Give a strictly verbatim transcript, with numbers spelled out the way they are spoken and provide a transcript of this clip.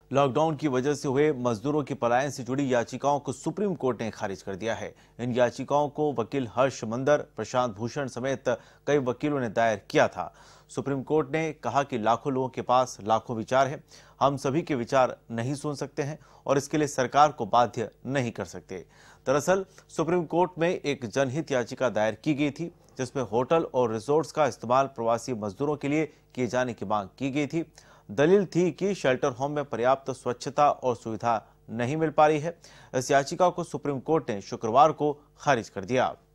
Lockdown की वजह से हुए मजदूरों के पलायन से जुड़ी याचिकाओं को सुप्रीम कोर्ट ने खारिज कर दिया है। इन याचिकाओं को वकील हर्ष मंदर, प्रशांत भूषण समेत कई वकीलों ने दायर किया था। सुप्रीम कोर्ट ने कहा कि लाखों लोगों के पास लाखों विचार हैं, हम सभी के विचार नहीं सुन सकते हैं और इसके लिए सरकार को बाध्य नहीं कर सकते। दरअसल सुप्रीम कोर्ट में एक जनहित याचिका दायर की गई थी, जिसमें होटल और रिजॉर्ट्स का इस्तेमाल प्रवासी मजदूरों के लिए किए जाने की मांग की गई थी। दलील थी कि शेल्टर होम में पर्याप्त स्वच्छता और सुविधा नहीं मिल पा रही है। इस याचिका को सुप्रीम कोर्ट ने शुक्रवार को खारिज कर दिया।